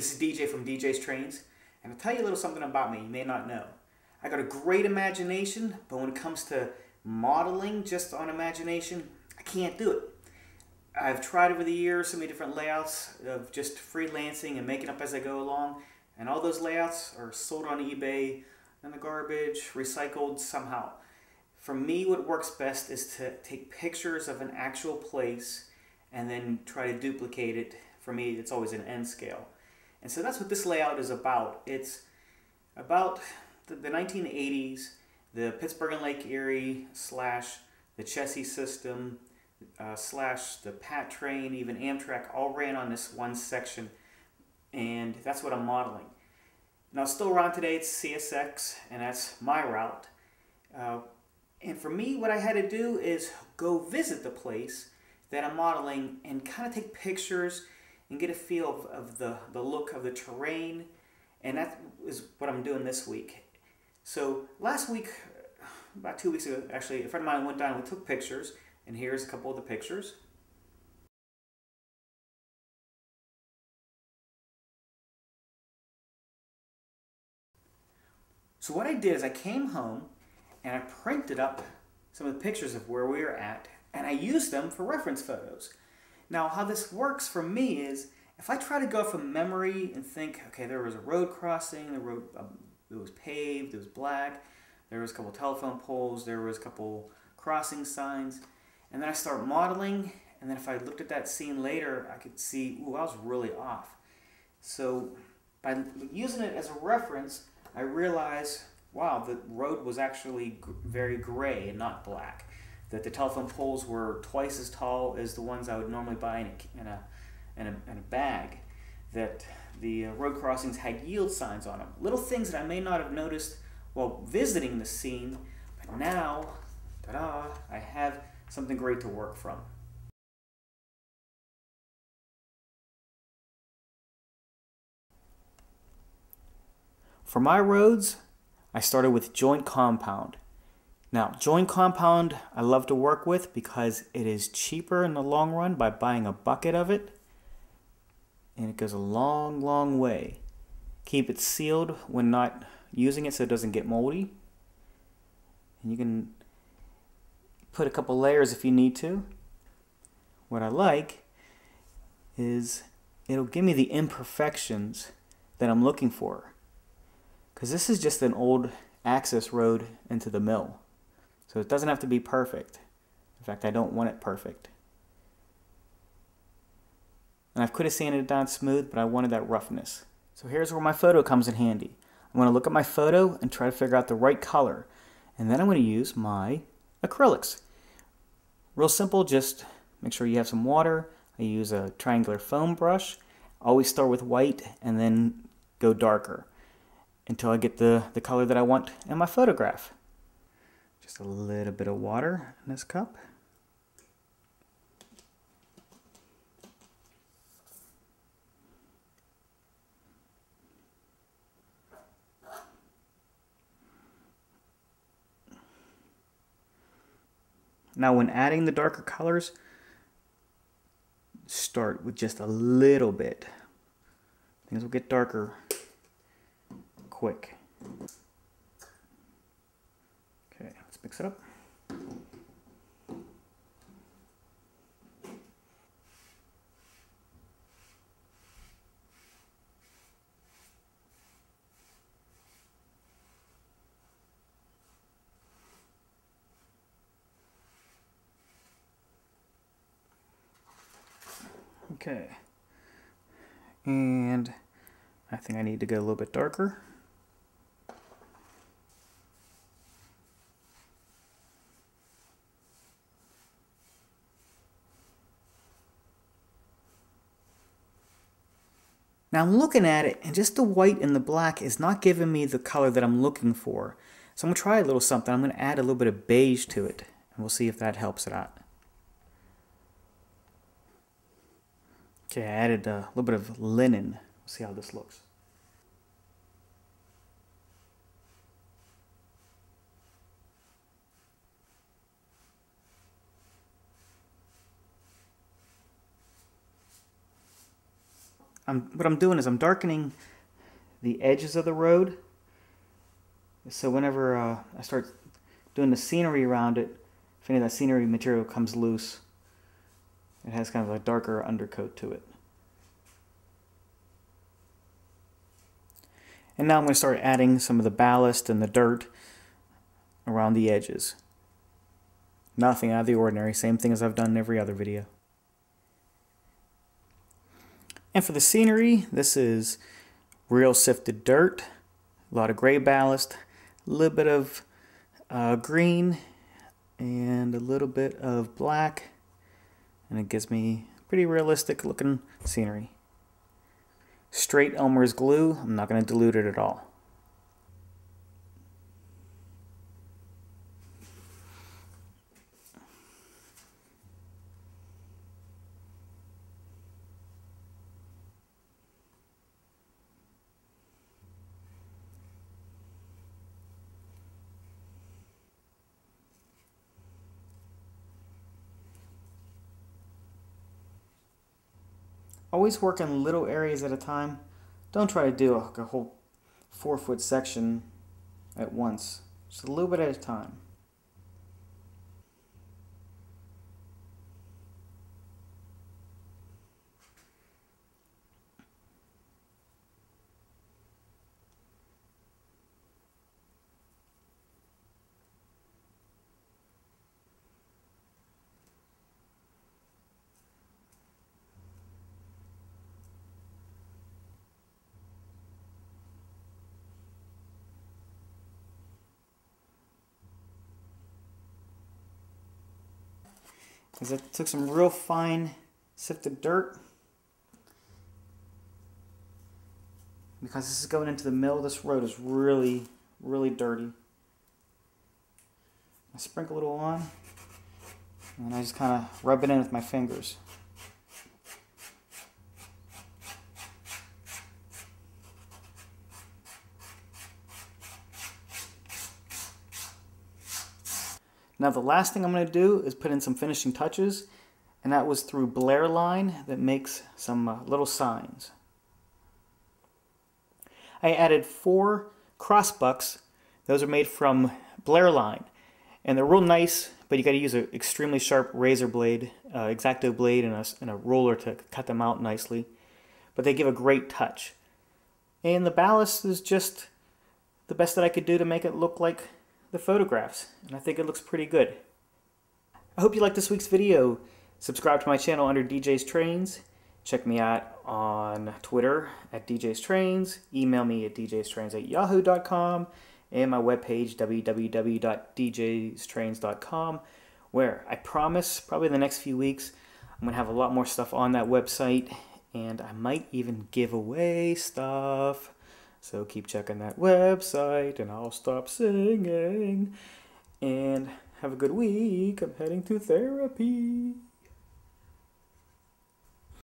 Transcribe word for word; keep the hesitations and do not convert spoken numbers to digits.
this is D J from djstrains, and I'll tell you a little something about me you may not know. I got a great imagination, but when it comes to modeling just on imagination, I can't do it. I've tried over the years so many different layouts of just freelancing and making up as I go along, and all those layouts are sold on eBay in the garbage, recycled somehow. For me, what works best is to take pictures of an actual place and then try to duplicate it. For me, it's always an N scale. And so that's what this layout is about. It's about the, the nineteen eighties, the Pittsburgh and Lake Erie slash the Chessie system uh, slash the Pat train, even Amtrak, all ran on this one section. And that's what I'm modeling. Now, still around today, it's C S X, and that's my route. Uh, and for me, what I had to do is go visit the place that I'm modeling and kind of take pictures and get a feel of, of the, the look of the terrain. And that is what I'm doing this week. So last week, about two weeks ago, actually, a friend of mine went down and we took pictures. And here's a couple of the pictures. So what I did is I came home and I printed up some of the pictures of where we were at, and I used them for reference photos. Now, how this works for me is, if I try to go from memory and think, okay, there was a road crossing, the road um, it was paved, it was black, there was a couple telephone poles, there was a couple crossing signs, and then I start modeling, and then if I looked at that scene later, I could see, ooh, I was really off. So by using it as a reference, I realized, wow, the road was actually very gray and not black. That the telephone poles were twice as tall as the ones I would normally buy in a, in a, in a, in a bag. That the road crossings had yield signs on them. Little things that I may not have noticed while visiting the scene, but now, ta-da, I have something great to work from. For my roads, I started with joint compound. Now, joint compound I love to work with because it is cheaper in the long run by buying a bucket of it, and it goes a long, long way. Keep it sealed when not using it so it doesn't get moldy. And you can put a couple layers if you need to. What I like is it'll give me the imperfections that I'm looking for. Because this is just an old access road into the mill. So it doesn't have to be perfect. In fact, I don't want it perfect. And I could have sanded it down smooth, but I wanted that roughness. So here's where my photo comes in handy. I'm going to look at my photo and try to figure out the right color. And then I'm going to use my acrylics. Real simple, just make sure you have some water. I use a triangular foam brush. Always start with white and then go darker until I get the, the color that I want in my photograph. Just a little bit of water in this cup. Now when adding the darker colors, start with just a little bit. Things will get darker quick. Okay, let's mix it up. Okay, and I think I need to go a little bit darker. Now I'm looking at it, and just the white and the black is not giving me the color that I'm looking for. So I'm going to try a little something. I'm going to add a little bit of beige to it, and we'll see if that helps it out. Okay, I added a little bit of linen. We'll see how this looks. I'm, what I'm doing is I'm darkening the edges of the road. So whenever uh, I start doing the scenery around it, if any of that scenery material comes loose, it has kind of a darker undercoat to it. And now I'm going to start adding some of the ballast and the dirt around the edges. Nothing out of the ordinary, same thing as I've done in every other video. And for the scenery, this is real sifted dirt, a lot of gray ballast, a little bit of uh, green, and a little bit of black, and it gives me pretty realistic looking scenery. Straight Elmer's glue, I'm not going to dilute it at all. Always work in little areas at a time. Don't try to do a, a whole four foot section at once. Just a little bit at a time. Because I took some real fine sifted dirt. Because this is going into the mill, this road is really, really dirty. I sprinkle a little on, and I just kind of rub it in with my fingers. Now the last thing I'm going to do is put in some finishing touches, and that was through Blair Line that makes some uh, little signs. I added four crossbucks. Those are made from Blair Line, and they're real nice, but you got to use an extremely sharp razor blade, uh, X-Acto blade, and a, and a roller to cut them out nicely. But they give a great touch. And the ballast is just the best that I could do to make it look like the photographs, and I think it looks pretty good. I hope you liked this week's video. Subscribe to my channel under djstrains. Check me out on Twitter at djstrains. Email me at djstrains at yahoo dot com, and my webpage w w w dot d j strains dot com, where I promise probably in the next few weeks I'm gonna have a lot more stuff on that website, and I might even give away stuff. So keep checking that website, and I'll stop singing. And have a good week. I'm heading to therapy.